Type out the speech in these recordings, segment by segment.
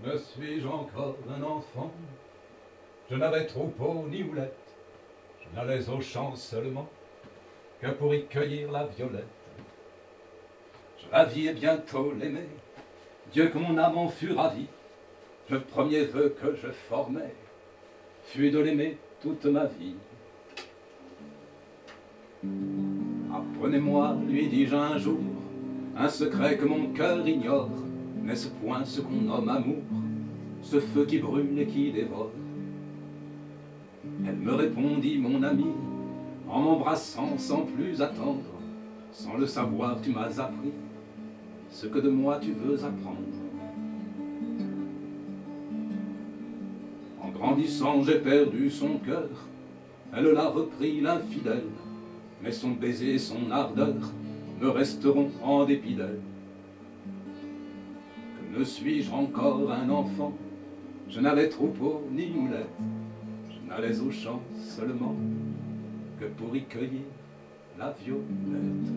Ne suis-je encore un enfant? Je n'avais troupeau ni houlette, je n'allais au champ seulement que pour y cueillir la violette. Je ravis bientôt l'aimer, Dieu que mon âme en fût ravie. Le premier vœu que je formais fut de l'aimer toute ma vie. Apprenez-moi, lui dis-je un jour, un secret que mon cœur ignore. N'est-ce point ce qu'on nomme amour, ce feu qui brûle et qui dévore? Elle me répondit, mon ami, en m'embrassant sans plus attendre. Sans le savoir, tu m'as appris ce que de moi tu veux apprendre. En grandissant, j'ai perdu son cœur. Elle l'a repris, l'infidèle. Mais son baiser et son ardeur me resteront en dépit d'elle. Que ne suis-je encore un enfant? Je n'avais troupeau ni houlette. Je n'allais au champ seulement que pour y cueillir la violette.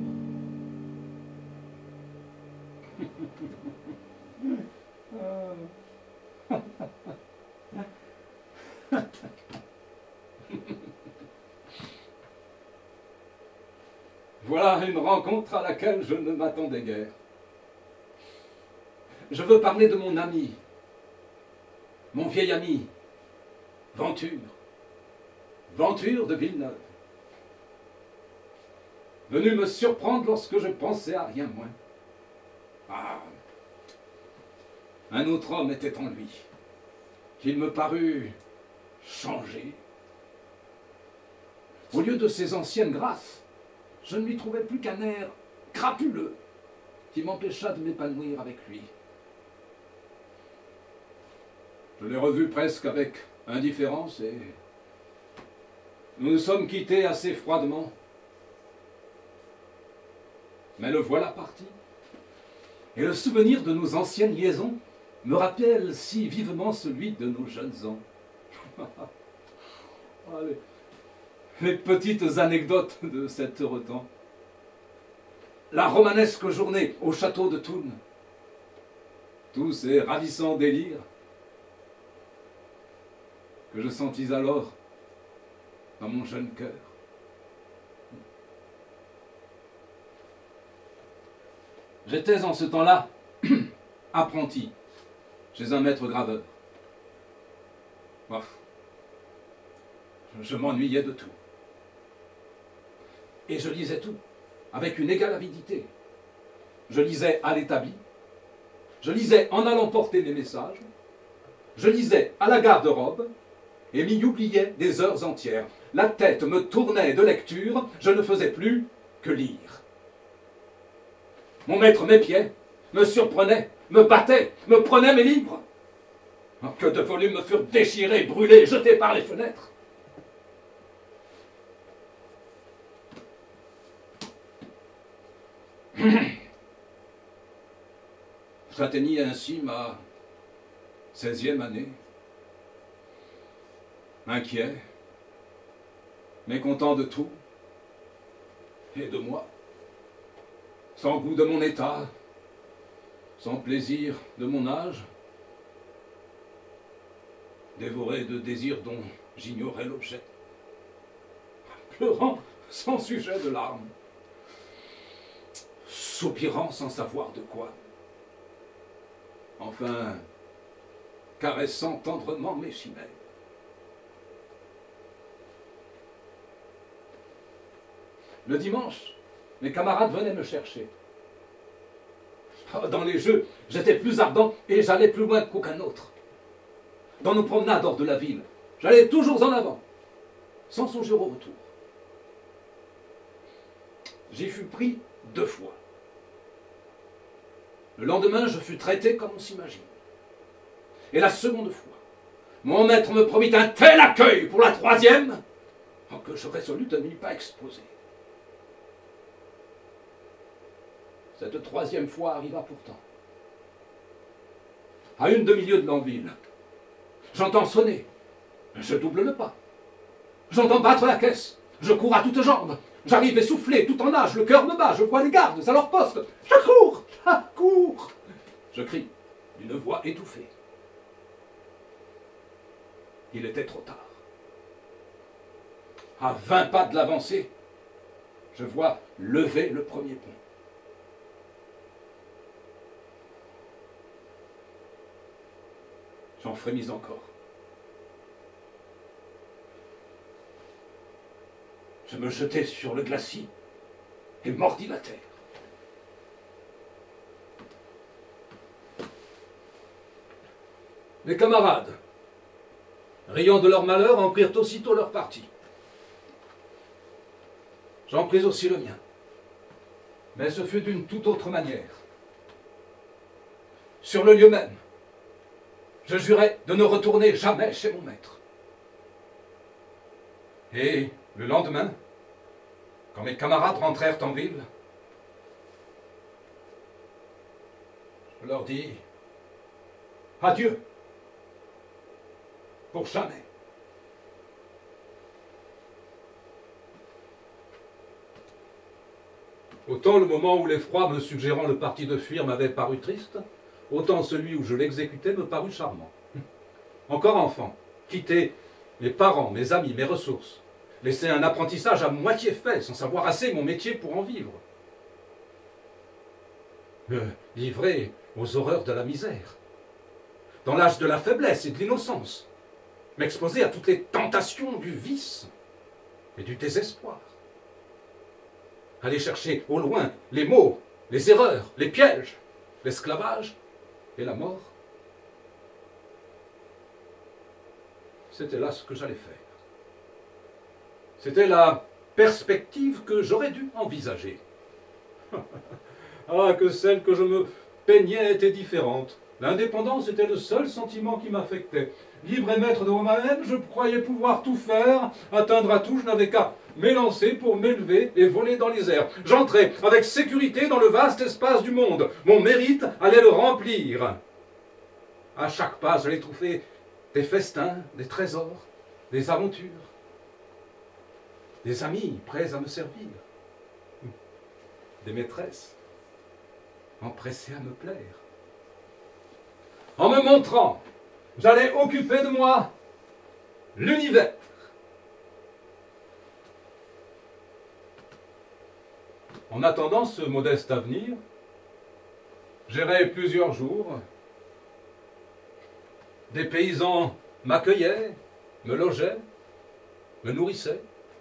Voilà une rencontre à laquelle je ne m'attendais guère. Je veux parler de mon ami, mon vieil ami, Venture, Venture de Villeneuve, venu me surprendre lorsque je pensais à rien moins. Ah, un autre homme était en lui, qu'il me parut changé. Au lieu de ses anciennes grâces, je ne lui trouvais plus qu'un air crapuleux qui m'empêcha de m'épanouir avec lui. Je l'ai revu presque avec indifférence et nous nous sommes quittés assez froidement. Mais le voilà parti. Et le souvenir de nos anciennes liaisons me rappelle si vivement celui de nos jeunes ans. Allez. Les petites anecdotes de cet heureux temps. La romanesque journée au château de Thun. Tous ces ravissants délires que je sentis alors dans mon jeune cœur. J'étais en ce temps-là apprenti chez un maître graveur. Je m'ennuyais de tout. Et je lisais tout, avec une égale avidité. Je lisais à l'établi, je lisais en allant porter mes messages, je lisais à la garde-robe, et m'y oubliais des heures entières. La tête me tournait de lecture, je ne faisais plus que lire. Mon maître m'épiait, me surprenait, me battait, me prenait mes livres. Que de volumes me furent déchirés, brûlés, jetés par les fenêtres. J'atteignis ainsi ma 16e année, inquiet, mécontent de tout et de moi, sans goût de mon état, sans plaisir de mon âge, dévoré de désirs dont j'ignorais l'objet, pleurant sans sujet de larmes, soupirant sans savoir de quoi, enfin caressant tendrement mes chimères. Le dimanche, mes camarades venaient me chercher. Dans les jeux, j'étais plus ardent et j'allais plus loin qu'aucun autre. Dans nos promenades hors de la ville, j'allais toujours en avant, sans songer au retour. J'y fus pris 2 fois. Le lendemain, je fus traité comme on s'imagine. Et la seconde fois, mon maître me promit un tel accueil pour la 3e que je résolus de n'y pas exposer. Cette 3e fois arriva pourtant. À une demi-lieue de Lanville, j'entends sonner, je double le pas. J'entends battre la caisse, je cours à toutes jambes. J'arrive essoufflé, tout en nage, le cœur me bat, je vois les gardes à leur poste. Je cours, je cours. Je crie d'une voix étouffée. Il était trop tard. À 20 pas de l'avancée, je vois lever le premier pont. J'en frémis encore. Je me jetai sur le glacis et mordis la terre. Mes camarades, riant de leur malheur, en prirent aussitôt leur parti. J'en pris aussi le mien. Mais ce fut d'une toute autre manière. Sur le lieu même, je jurai de ne retourner jamais chez mon maître. Et le lendemain, quand mes camarades rentrèrent en ville, je leur dis adieu, pour jamais. Autant le moment où l'effroi me suggérant le parti de fuir m'avait paru triste, autant celui où je l'exécutais me parut charmant. Encore enfant, quitter mes parents, mes amis, mes ressources, laisser un apprentissage à moitié fait, sans savoir assez mon métier pour en vivre. Me livrer aux horreurs de la misère, dans l'âge de la faiblesse et de l'innocence, m'exposer à toutes les tentations du vice et du désespoir. Aller chercher au loin les maux, les erreurs, les pièges, l'esclavage et la mort. C'était là ce que j'allais faire. C'était la perspective que j'aurais dû envisager. Ah, que celle que je me peignais était différente. L'indépendance était le seul sentiment qui m'affectait. Libre et maître de moi-même, je croyais pouvoir tout faire, atteindre à tout, je n'avais qu'à m'élancer pour m'élever et voler dans les airs. J'entrais avec sécurité dans le vaste espace du monde. Mon mérite allait le remplir. À chaque pas, j'allais trouver des festins, des trésors, des aventures, des amis prêts à me servir, des maîtresses empressées à me plaire. En me montrant, j'allais occuper de moi l'univers. En attendant ce modeste avenir, j'errais plusieurs jours. Des paysans m'accueillaient, me logeaient, me nourrissaient.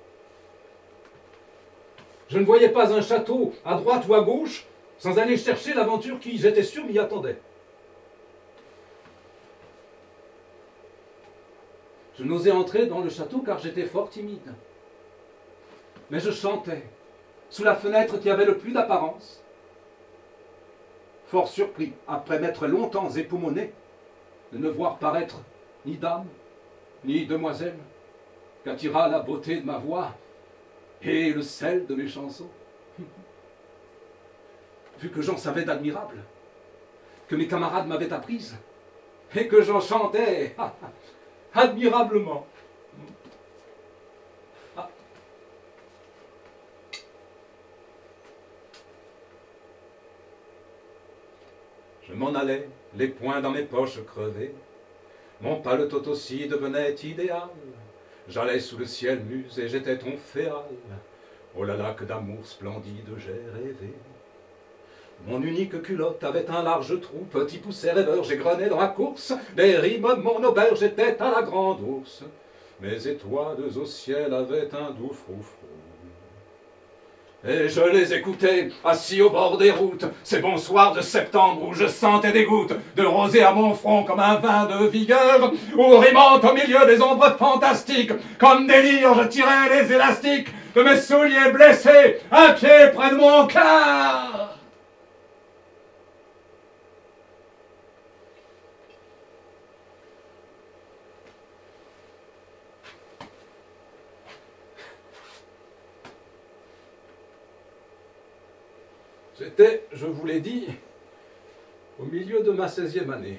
Je ne voyais pas un château à droite ou à gauche sans aller chercher l'aventure qui, j'étais sûr, m'y attendait. Je n'osais entrer dans le château car j'étais fort timide. Mais je chantais sous la fenêtre qui avait le plus d'apparence. Fort surpris, après m'être longtemps époumoné, de ne voir paraître ni dame, ni demoiselle, qu'attira la beauté de ma voix et le sel de mes chansons. Vu que j'en savais d'admirable, que mes camarades m'avaient apprise, et que j'en chantais admirablement. Ah. Je m'en allais, les poings dans mes poches crevées. Mon paletot aussi devenait idéal. J'allais sous le ciel muse et j'étais ton féal. Oh là là, que d'amour splendide j'ai rêvé. Mon unique culotte avait un large trou, petit poussé rêveur, j'égrenais dans la course, des rimes, mon auberge était à la grande ours. Mes étoiles au ciel avaient un doux froufrou. Et je les écoutais, assis au bord des routes, ces bons soirs de septembre où je sentais des gouttes de rosée à mon front comme un vin de vigueur, où rimant au milieu des ombres fantastiques, comme des lyres je tirais les élastiques de mes souliers blessés, un pied près de mon cœur. J'étais, je vous l'ai dit, au milieu de ma 16e année.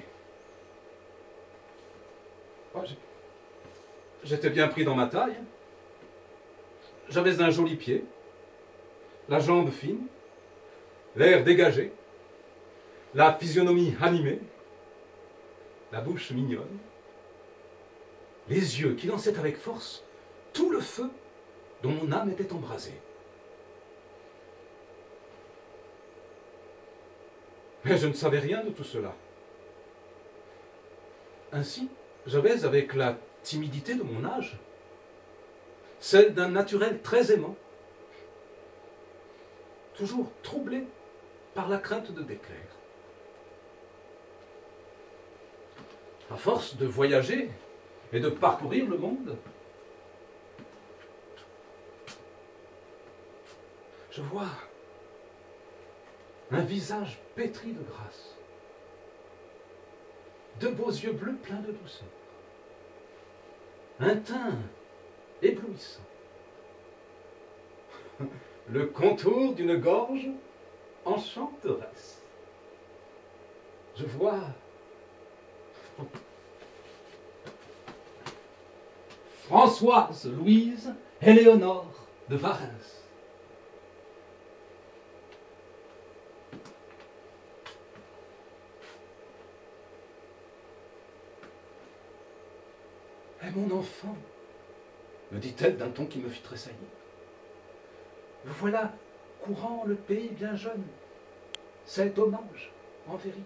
J'étais bien pris dans ma taille. J'avais un joli pied, la jambe fine, l'air dégagé, la physionomie animée, la bouche mignonne. les yeux qui lançaient avec force tout le feu dont mon âme était embrasée. Mais je ne savais rien de tout cela. Ainsi, j'avais, avec la timidité de mon âge, celle d'un naturel très aimant, toujours troublé par la crainte de déplaire. À force de voyager et de parcourir le monde, je vois un visage pétri de grâce, de beaux yeux bleus pleins de douceur, un teint éblouissant, le contour d'une gorge enchanteresse. Je vois Françoise Louise Éléonore de Varins. « Eh, mon enfant, me dit-elle d'un ton qui me fit tressaillir, vous voilà courant le pays bien jeune. C'est dommage, en vérité. »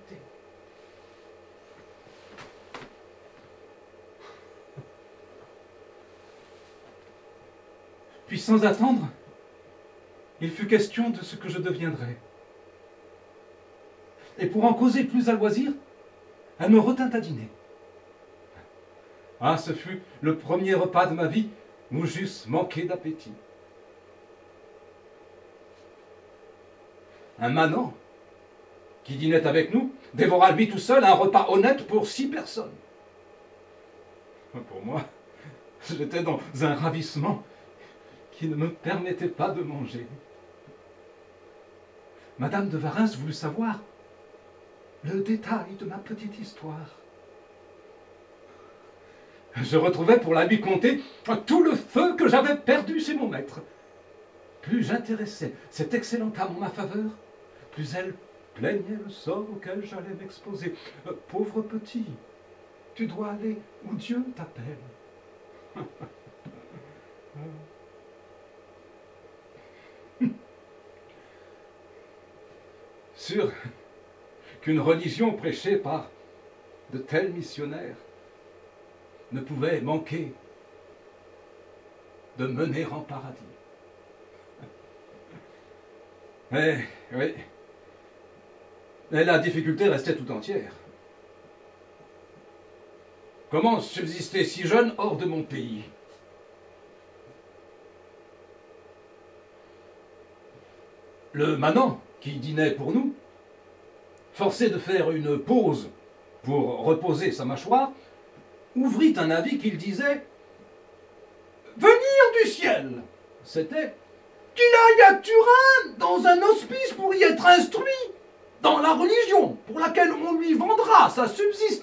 Puis sans attendre, il fut question de ce que je deviendrais. Et pour en causer plus à loisir, elle me retint à dîner. Ah, ce fut le premier repas de ma vie où j'eusse manqué d'appétit. Un manant qui dînait avec nous dévora lui tout seul un repas honnête pour 6 personnes. Pour moi, j'étais dans un ravissement qui ne me permettait pas de manger. Madame de Varins voulut savoir le détail de ma petite histoire. Je retrouvais pour la lui conter tout le feu que j'avais perdu chez mon maître. Plus j'intéressais cette excellente âme en ma faveur, plus elle plaignait le sort auquel j'allais m'exposer. Pauvre petit, tu dois aller où Dieu t'appelle. Sûr qu'une religion prêchée par de tels missionnaires ne pouvait manquer de mener en paradis. Mais, oui, mais la difficulté restait tout entière. Comment subsister si jeune hors de mon pays? Le manant qui dînait pour nous, forcé de faire une pause pour reposer sa mâchoire, ouvrit un avis qu'il disait « Venir du ciel !» C'était « qu'il aille à Turin dans un hospice pour y être instruit dans la religion pour laquelle on lui vendra sa subsistance. »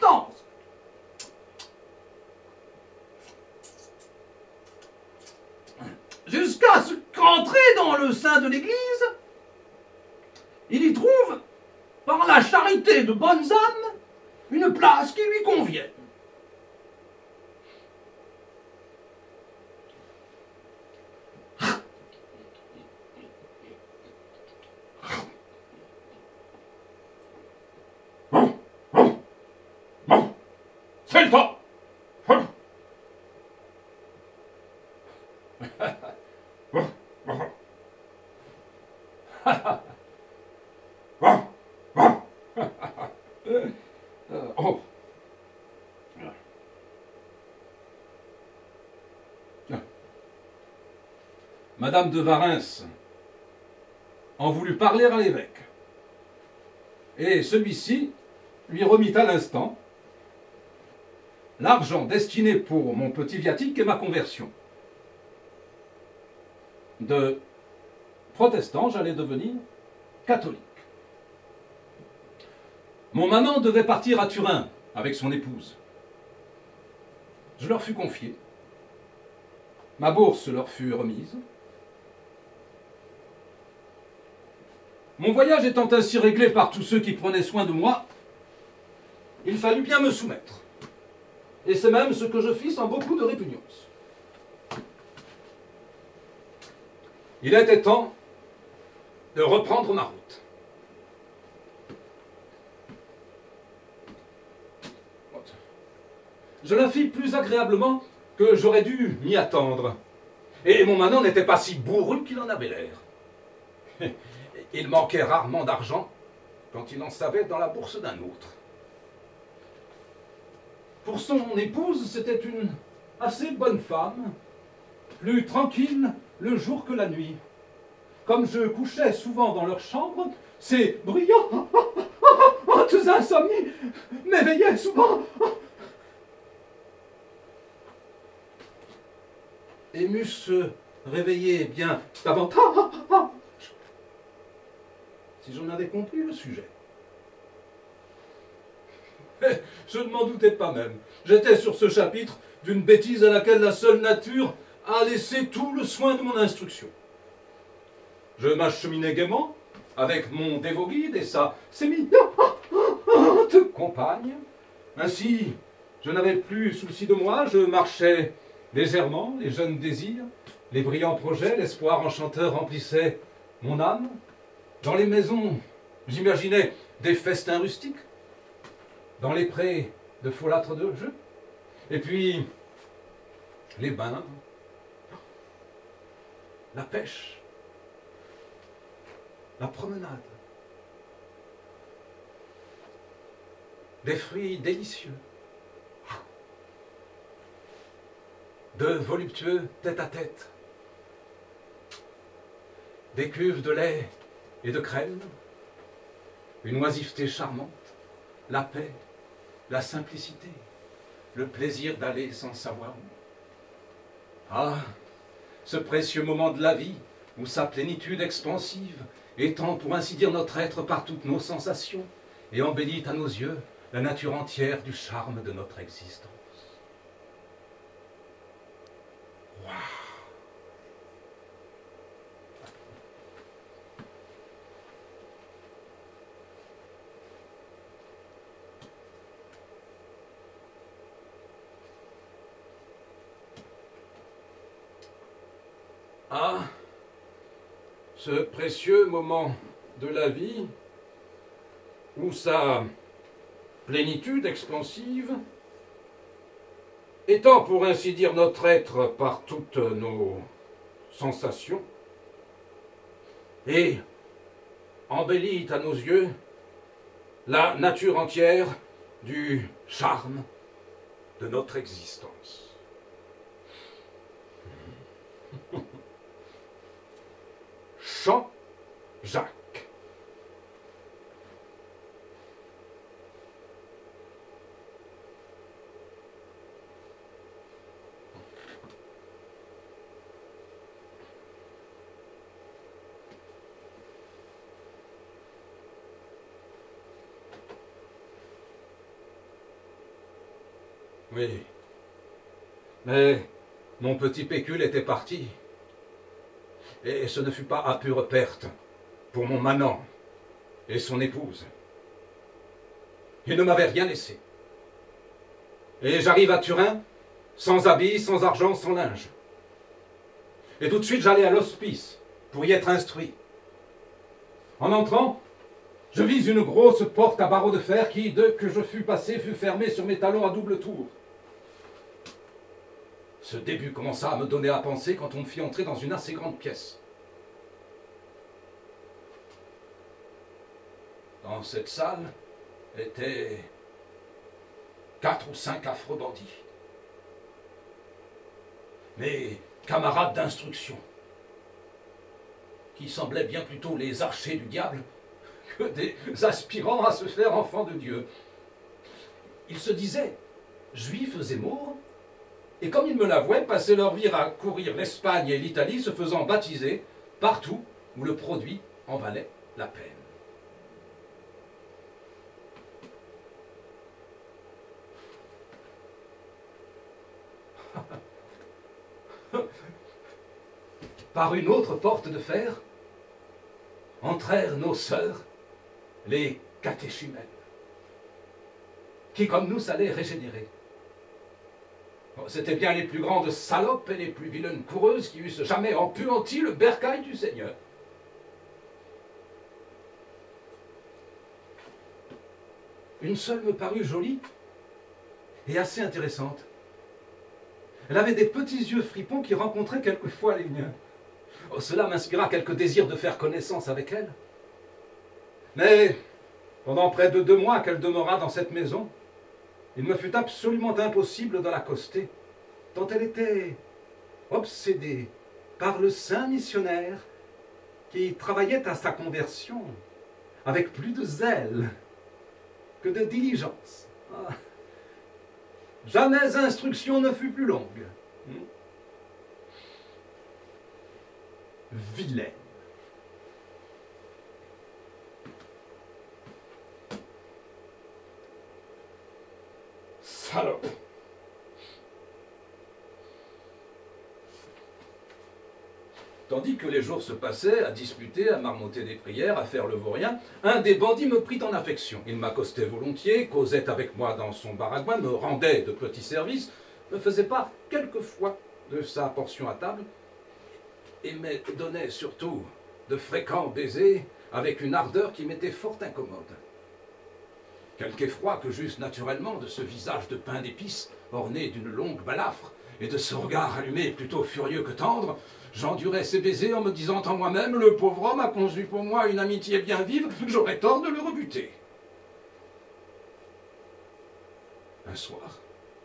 Jusqu'à ce qu'entré dans le sein de l'Église, il y trouve, par la charité de bonnes âmes, une place qui lui convienne. C'est le temps. Oh. Madame de Varins en voulut parler à l'évêque, et celui-ci lui remit à l'instant l'argent destiné pour mon petit viatique et ma conversion. De protestant, j'allais devenir catholique. Mon manant devait partir à Turin avec son épouse. Je leur fus confié. Ma bourse leur fut remise. Mon voyage étant ainsi réglé par tous ceux qui prenaient soin de moi, il fallut bien me soumettre. Et c'est même ce que je fis sans beaucoup de répugnance. Il était temps de reprendre ma route. Je la fis plus agréablement que j'aurais dû m'y attendre. Et mon manant n'était pas si bourru qu'il en avait l'air. Il manquait rarement d'argent quand il en savait dans la bourse d'un autre. Pour son épouse, c'était une assez bonne femme, plus tranquille le jour que la nuit. Comme je couchais souvent dans leur chambre, ces bruyants hantes insomnies m'éveillaient souvent. Et m'eusse réveillé bien davantage si j'en avais compris le sujet. Mais je ne m'en doutais pas même. J'étais sur ce chapitre d'une bêtise à laquelle la seule nature a laissé tout le soin de mon instruction. Je m'acheminais gaiement avec mon dévot guide et sa sémillante compagne. Ainsi, je n'avais plus souci de moi, je marchais légèrement, les jeunes désirs, les brillants projets, l'espoir enchanteur remplissait mon âme. Dans les maisons, j'imaginais des festins rustiques, dans les prés de folâtres de jeu, et puis les bains, la pêche, la promenade, des fruits délicieux, de voluptueux tête-à-tête, des cuves de lait et de crème, une oisiveté charmante, la paix, la simplicité, le plaisir d'aller sans savoir où. Ah, ce précieux moment de la vie, où sa plénitude expansive étend pour ainsi dire notre être par toutes nos sensations et embellit à nos yeux la nature entière du charme de notre existence. Waouh! Ah, ce précieux moment de la vie où sa plénitude expansive étend pour ainsi dire notre être par toutes nos sensations et embellit à nos yeux la nature entière du charme de notre existence. Chant Jacques. Oui, mais mon petit pécule était parti. Et ce ne fut pas à pure perte pour mon manant et son épouse. Ils ne m'avaient rien laissé. Et j'arrive à Turin, sans habits, sans argent, sans linge. Et tout de suite, j'allais à l'hospice pour y être instruit. En entrant, je vis une grosse porte à barreaux de fer qui, dès que je fus passé, fut fermée sur mes talons à double tour. Ce début commença à me donner à penser quand on me fit entrer dans une assez grande pièce. Dans cette salle étaient 4 ou 5 affreux bandits. Mes camarades d'instruction, qui semblaient bien plutôt les archers du diable que des aspirants à se faire enfants de Dieu. Ils se disaient juifs et maures, et comme ils me l'avouaient, passaient leur vie à courir l'Espagne et l'Italie, se faisant baptiser partout où le produit en valait la peine. Par une autre porte de fer, entrèrent nos sœurs, les catéchumènes, qui comme nous s'allaient régénérer. C'étaient bien les plus grandes salopes et les plus vilaines coureuses qui eussent jamais empuanti le bercail du Seigneur. Une seule me parut jolie et assez intéressante. Elle avait des petits yeux fripons qui rencontraient quelquefois les miens. Oh, cela m'inspira quelque désir de faire connaissance avec elle. Mais pendant près de 2 mois qu'elle demeura dans cette maison, il me fut absolument impossible de l'accoster, tant elle était obsédée par le saint missionnaire qui travaillait à sa conversion avec plus de zèle que de diligence. Ah. Jamais instruction ne fut plus longue. Vilaine. Salope. Tandis que les jours se passaient à disputer, à marmotter des prières, à faire le vaurien, un des bandits me prit en affection. Il m'accostait volontiers, causait avec moi dans son baragouin, me rendait de petits services, me faisait part quelquefois de sa portion à table, et me donnait surtout de fréquents baisers avec une ardeur qui m'était fort incommode. Quelque effroi que j'eusse naturellement de ce visage de pain d'épices orné d'une longue balafre et de ce regard allumé plutôt furieux que tendre, j'endurais ces baisers en me disant en moi-même « Le pauvre homme a conçu pour moi une amitié bien vive, j'aurais tort de le rebuter. » Un soir,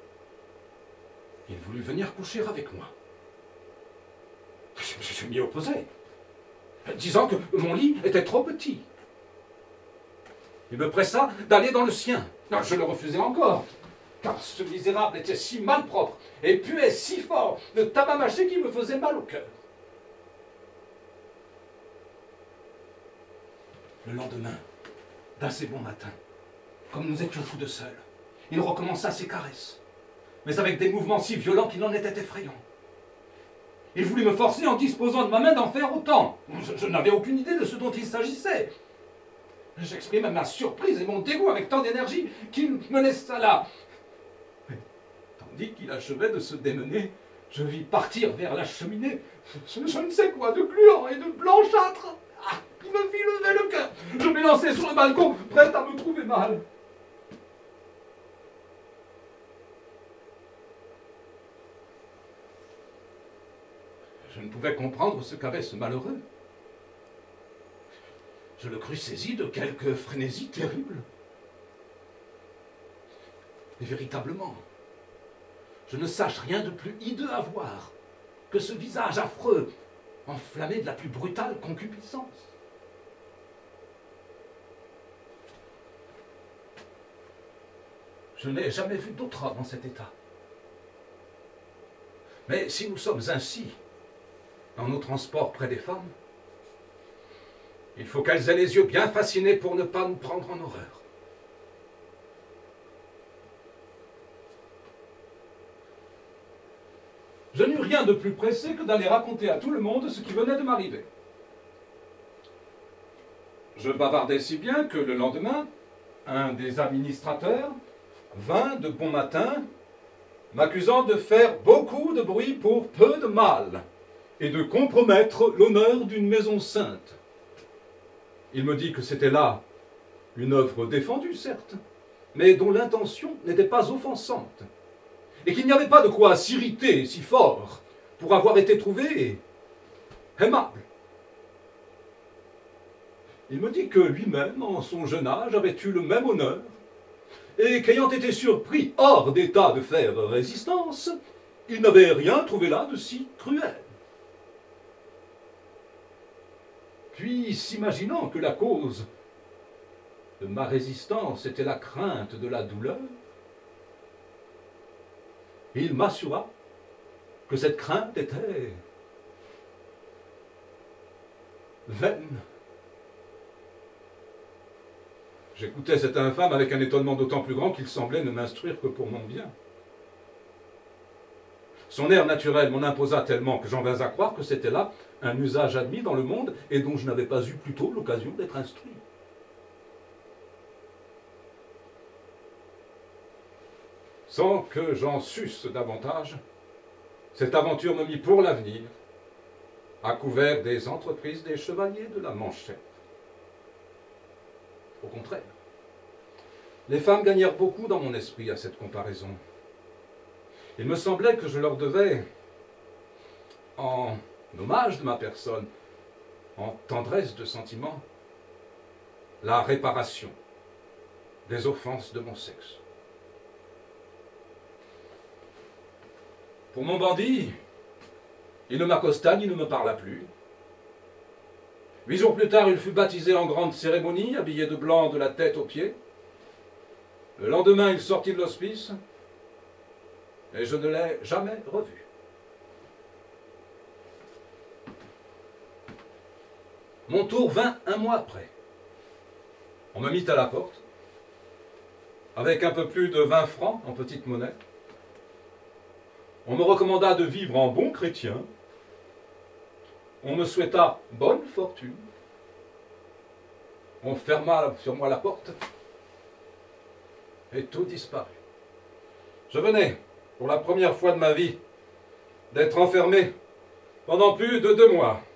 il voulut venir coucher avec moi. Je m'y opposai, disant que mon lit était trop petit. Il me pressa d'aller dans le sien. Je le refusai encore, car ce misérable était si malpropre et puait si fort de tabac mâché qu'il me faisait mal au cœur. Le lendemain, d'assez bon matin, comme nous étions tous deux seuls, il recommença ses caresses, mais avec des mouvements si violents qu'il en était effrayant. Il voulut me forcer en disposant de ma main d'en faire autant. Je n'avais aucune idée de ce dont il s'agissait. J'exprimai ma surprise et mon dégoût avec tant d'énergie qu'il me laissa là. Mais, tandis qu'il achevait de se démener, je vis partir vers la cheminée je ne sais quoi de gluant et de blanchâtre. Ah, il me fit lever le cœur. Je m'élançai sur le balcon, prêt à me trouver mal. Je ne pouvais comprendre ce qu'avait ce malheureux. Je le crus saisi de quelque frénésie terrible. Et véritablement, je ne sache rien de plus hideux à voir que ce visage affreux, enflammé de la plus brutale concupiscence. Je n'ai jamais vu d'autre homme en cet état. Mais si nous sommes ainsi, dans nos transports près des femmes, il faut qu'elles aient les yeux bien fascinés pour ne pas nous prendre en horreur. Je n'eus rien de plus pressé que d'aller raconter à tout le monde ce qui venait de m'arriver. Je bavardais si bien que le lendemain, un des administrateurs vint de bon matin, m'accusant de faire beaucoup de bruit pour peu de mal, et de compromettre l'honneur d'une maison sainte. Il me dit que c'était là une œuvre défendue, certes, mais dont l'intention n'était pas offensante, et qu'il n'y avait pas de quoi s'irriter si fort pour avoir été trouvé aimable. Il me dit que lui-même, en son jeune âge, avait eu le même honneur, et qu'ayant été surpris hors d'état de faire résistance, il n'avait rien trouvé là de si cruel. Puis, s'imaginant que la cause de ma résistance était la crainte de la douleur, il m'assura que cette crainte était vaine. J'écoutais cet infâme avec un étonnement d'autant plus grand qu'il semblait ne m'instruire que pour mon bien. Son air naturel m'en imposa tellement que j'en vins à croire que c'était là un usage admis dans le monde et dont je n'avais pas eu plus tôt l'occasion d'être instruit. Sans que j'en susse davantage, cette aventure me mit pour l'avenir à couvert des entreprises des chevaliers de la Manchette. Au contraire, les femmes gagnèrent beaucoup dans mon esprit à cette comparaison. Il me semblait que je leur devais, en hommage de ma personne, en tendresse de sentiment, la réparation des offenses de mon sexe. Pour mon bandit, il ne m'accosta ni ne me parla plus. 8 jours plus tard, il fut baptisé en grande cérémonie, habillé de blanc de la tête aux pieds. Le lendemain, il sortit de l'hospice, et je ne l'ai jamais revu. Mon tour vint un mois après. On me mit à la porte, avec un peu plus de 20 francs en petite monnaie. On me recommanda de vivre en bon chrétien. On me souhaita bonne fortune. On ferma sur moi la porte, et tout disparut. Je venais, pour la première fois de ma vie, d'être enfermé pendant plus de 2 mois.